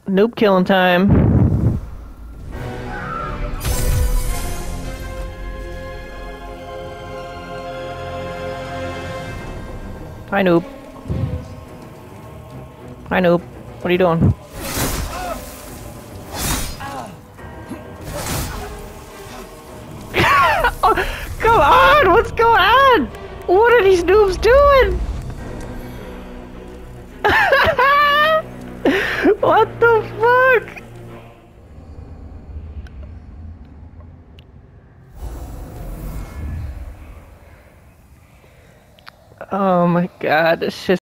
Noob killing time. Hi, noob. Hi, noob. What are you doing? Oh, come on! What's going on? What are these noobs doing? What the fuck? Oh my god, this shit